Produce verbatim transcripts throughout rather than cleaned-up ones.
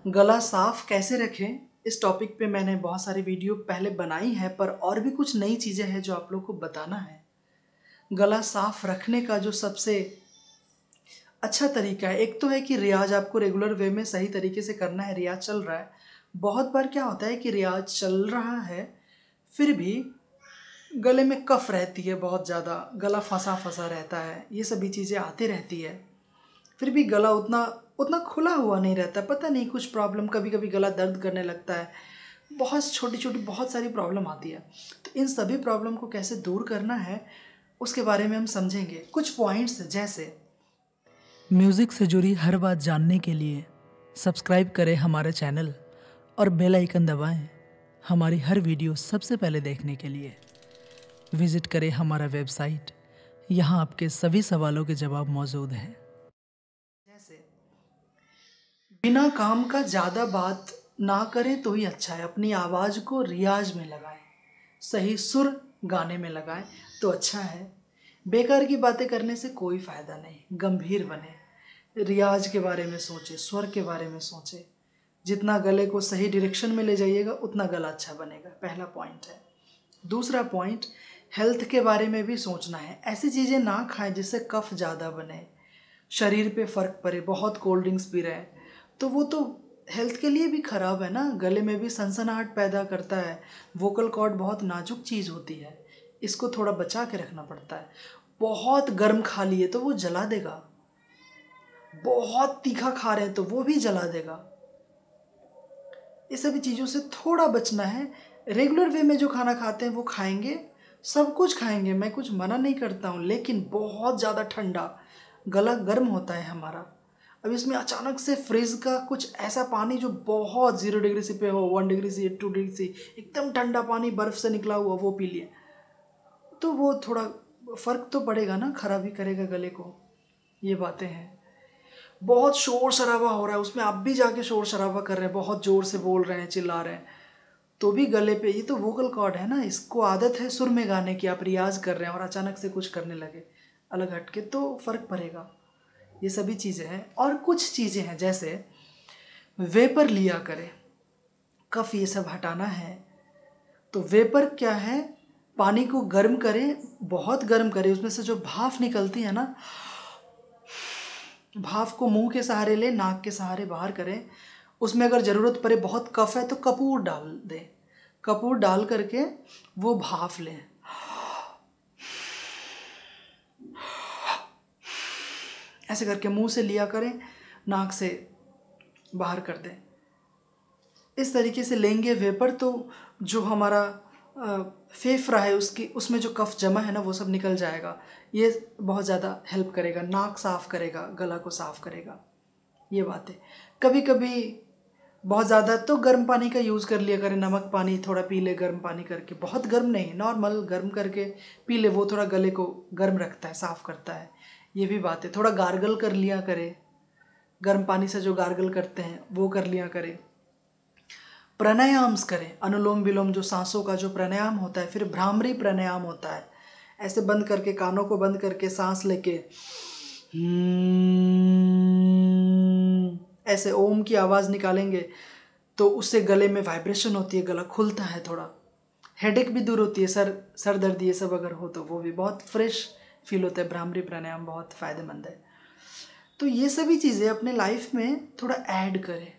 गला साफ कैसे रखें, इस टॉपिक पे मैंने बहुत सारी वीडियो पहले बनाई है, पर और भी कुछ नई चीज़ें हैं जो आप लोग को बताना है। गला साफ रखने का जो सबसे अच्छा तरीका है, एक तो है कि रियाज आपको रेगुलर वे में सही तरीके से करना है। रियाज चल रहा है, बहुत बार क्या होता है कि रियाज चल रहा है फिर भी गले में कफ रहती है, बहुत ज़्यादा गला फंसा फंसा रहता है, ये सभी चीज़ें आती रहती है। फिर भी गला उतना उतना खुला हुआ नहीं रहता, पता नहीं कुछ प्रॉब्लम, कभी कभी गला दर्द करने लगता है, बहुत छोटी छोटी बहुत सारी प्रॉब्लम आती है। तो इन सभी प्रॉब्लम को कैसे दूर करना है उसके बारे में हम समझेंगे। कुछ पॉइंट्स जैसे म्यूज़िक से जुड़ी हर बात जानने के लिए सब्सक्राइब करें हमारा चैनल और बेल आइकन दबाएं हमारी हर वीडियो सबसे पहले देखने के लिए। विज़िट करें हमारा वेबसाइट, यहाँ आपके सभी सवालों के जवाब मौजूद हैं। जैसे बिना काम का ज़्यादा बात ना करें तो ही अच्छा है। अपनी आवाज़ को रियाज में लगाएं, सही सुर गाने में लगाएं तो अच्छा है। बेकार की बातें करने से कोई फ़ायदा नहीं। गंभीर बने, रियाज के बारे में सोचें, स्वर के बारे में सोचें। जितना गले को सही डायरेक्शन में ले जाइएगा उतना गला अच्छा बनेगा, पहला पॉइंट है। दूसरा पॉइंट, हेल्थ के बारे में भी सोचना है। ऐसी चीज़ें ना खाएं जिससे कफ ज़्यादा बने, शरीर पे फ़र्क पड़े। बहुत कोल्ड ड्रिंक्स पी रहे हैं तो वो तो हेल्थ के लिए भी ख़राब है ना, गले में भी सनसनाहट पैदा करता है। वोकल कॉर्ड बहुत नाजुक चीज़ होती है, इसको थोड़ा बचा के रखना पड़ता है। बहुत गर्म खा लिए तो वो जला देगा, बहुत तीखा खा रहे हैं तो वो भी जला देगा। ये सभी चीज़ों से थोड़ा बचना है। रेगुलर वे में जो खाना खाते हैं वो खाएंगे, सब कुछ खाएंगे, मैं कुछ मना नहीं करता हूँ, लेकिन बहुत ज़्यादा ठंडा, गला गर्म होता है हमारा। अब इसमें अचानक से फ्रिज का कुछ ऐसा पानी जो बहुत जीरो डिग्री से पे हो, वन डिग्री से टू डिग्री से एकदम ठंडा पानी बर्फ़ से निकला हुआ वो पी लिए तो वो थोड़ा फ़र्क तो पड़ेगा ना, खराबी करेगा गले को। ये बातें हैं। बहुत शोर शराबा हो रहा है, उसमें आप भी जाके शोर शराबा कर रहे हैं, बहुत ज़ोर से बोल रहे हैं, चिल्ला रहे हैं, तो भी गले पे, ये तो वोकल कॉर्ड है ना, इसको आदत है सुर में गाने की। आप रियाज कर रहे हैं और अचानक से कुछ करने लगे अलग हटके तो फ़र्क पड़ेगा। ये सभी चीज़ें हैं। और कुछ चीज़ें हैं जैसे वेपर लिया करें, कफ ये सब हटाना है तो वेपर क्या है, पानी को गर्म करें, बहुत गर्म करें, उसमें से जो भाप निकलती है ना, भाप को मुंह के सहारे ले, नाक के सहारे बाहर करें। उसमें अगर ज़रूरत पड़े, बहुत कफ है तो कपूर डाल दें, कपूर डाल करके वो भाप लें। ऐसे करके मुंह से लिया करें, नाक से बाहर कर दें। इस तरीके से लेंगे वेपर तो जो हमारा फेफड़ा है उसकी, उसमें जो कफ जमा है ना वो सब निकल जाएगा। ये बहुत ज़्यादा हेल्प करेगा, नाक साफ़ करेगा, गला को साफ़ करेगा। ये बातें कभी कभी बहुत ज़्यादा तो गर्म पानी का यूज़ कर लिया करें, नमक पानी थोड़ा पी ले गर्म पानी करके, बहुत गर्म नहीं, नॉर्मल गर्म करके पी ले, वो थोड़ा गले को गर्म रखता है, साफ़ करता है। ये भी बात है। थोड़ा गार्गल कर लिया करें, गर्म पानी से जो गार्गल करते हैं वो कर लिया करें। प्राणायाम्स करें, अनुलोम विलोम जो सांसों का जो प्राणायाम होता है, फिर भ्रामरी प्राणायाम होता है, ऐसे बंद करके, कानों को बंद करके सांस लेके ऐसे ओम की आवाज़ निकालेंगे तो उससे गले में वाइब्रेशन होती है, गला खुलता है, थोड़ा हेडेक भी दूर होती है, सर सर दर्द ये सब अगर हो तो वो भी बहुत फ्रेश फील होता है। भ्रामरी प्राणायाम बहुत फ़ायदेमंद है। तो ये सभी चीज़ें अपने लाइफ में थोड़ा ऐड करें,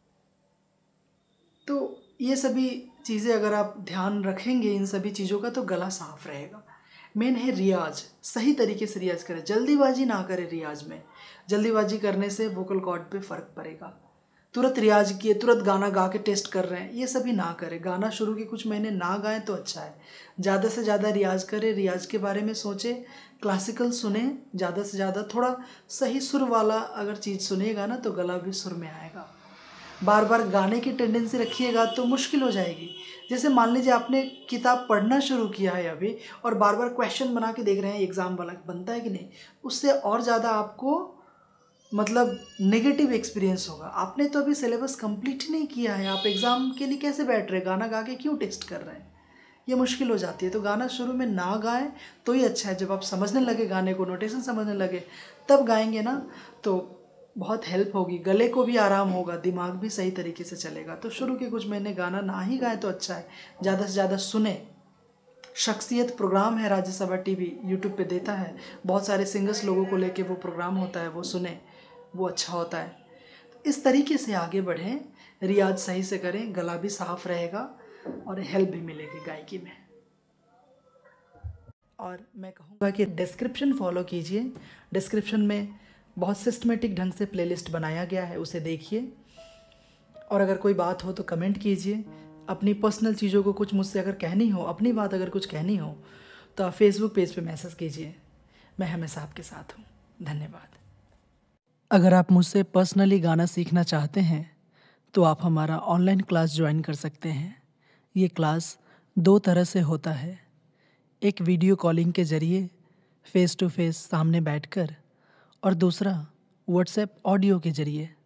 तो ये सभी चीज़ें अगर आप ध्यान रखेंगे इन सभी चीज़ों का तो गला साफ रहेगा। मेन है रियाज, सही तरीके से रियाज करें, जल्दीबाजी ना करें रियाज में। जल्दीबाजी करने से वोकल कॉर्ड पे फ़र्क पड़ेगा। तुरंत रियाज किए, तुरंत गाना गा के टेस्ट कर रहे हैं, ये सभी ना करें। गाना शुरू के कुछ महीने ना गाएं तो अच्छा है। ज़्यादा से ज़्यादा रियाज करें, रियाज के बारे में सोचें, क्लासिकल सुने ज़्यादा से ज़्यादा, थोड़ा सही सुर वाला अगर चीज़ सुनिएगा ना तो गला भी सुर में आएगा। बार बार गाने की टेंडेंसी रखिएगा तो मुश्किल हो जाएगी। जैसे मान लीजिए आपने किताब पढ़ना शुरू किया है अभी और बार बार क्वेश्चन बना के देख रहे हैं, एग्ज़ाम वाला बनता है कि नहीं, उससे और ज़्यादा आपको मतलब नेगेटिव एक्सपीरियंस होगा। आपने तो अभी सिलेबस कंप्लीट ही नहीं किया है, आप एग्ज़ाम के लिए कैसे बैठ रहे, गाना गा के क्यों टेस्ट कर रहे हैं, ये मुश्किल हो जाती है। तो गाना शुरू में ना गाएं तो ही अच्छा है। जब आप समझने लगे गाने को, नोटेशन समझने लगे, तब गाएंगे ना तो बहुत हेल्प होगी, गले को भी आराम होगा, दिमाग भी सही तरीके से चलेगा। तो शुरू के कुछ महीने गाना ना ही गाए तो अच्छा है, ज़्यादा से ज़्यादा सुने। शख्सियत प्रोग्राम है राज्यसभा टीवी यूट्यूब पे देता है, बहुत सारे सिंगर्स लोगों को लेके वो प्रोग्राम होता है, वो सुने, वो अच्छा होता है। तो इस तरीके से आगे बढ़ें, रियाज सही से करें, गला भी साफ रहेगा और हेल्प भी मिलेगी गायकी में। और मैं कहूँगा कि डिस्क्रिप्शन फॉलो कीजिए, डिस्क्रिप्शन में बहुत सिस्टमेटिक ढंग से प्लेलिस्ट बनाया गया है, उसे देखिए। और अगर कोई बात हो तो कमेंट कीजिए, अपनी पर्सनल चीज़ों को कुछ मुझसे अगर कहनी हो, अपनी बात अगर कुछ कहनी हो तो आप फेसबुक पेज पे मैसेज कीजिए, मैं हमेशा आपके साथ हूँ। धन्यवाद। अगर आप मुझसे पर्सनली गाना सीखना चाहते हैं तो आप हमारा ऑनलाइन क्लास ज्वाइन कर सकते हैं। ये क्लास दो तरह से होता है, एक वीडियो कॉलिंग के ज़रिए फ़ेस टू फेस सामने बैठकर, और दूसरा व्हाट्सएप ऑडियो के ज़रिए।